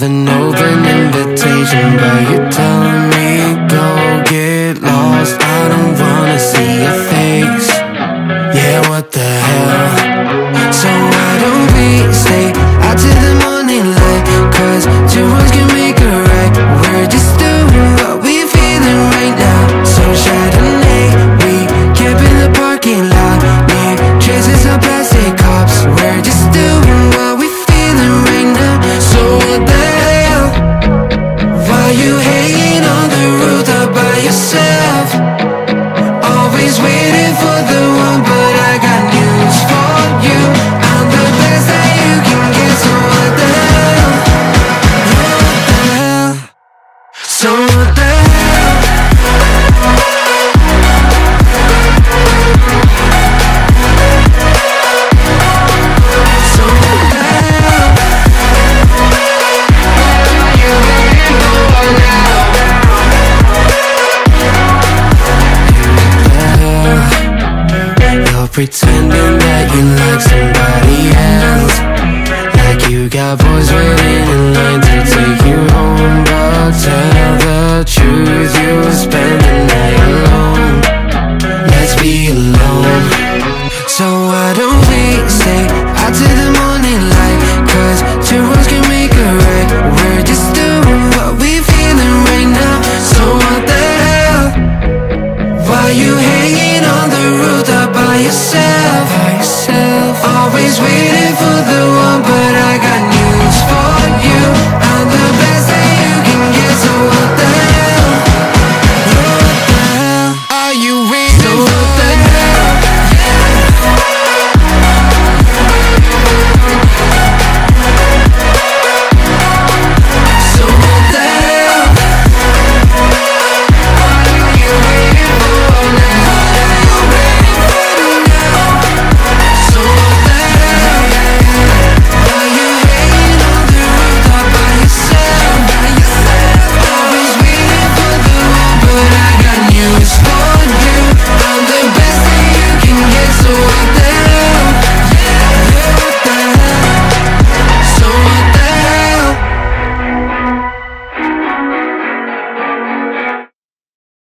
with an open invitation, but you're telling me go get lost. I don't wanna see your face. Yeah, what the hell? So why don't we stay out till the morning light? Cause two wrongs can make a right. We're just doing what we're feeling right now. So Chardonnay, we camp in the parking lot near traces of plastic cups. We're just doing what we're feeling right now. So what the hell? Why you hanging on the roof all by yourself? Always waiting for the one, but I got news for you. I'm the best that you can get. So what the hell? Yeah, what the hell? So what the hell? So what the hell? Where you been going now? You're pretending that you like somebody else, like you got boys waiting in line to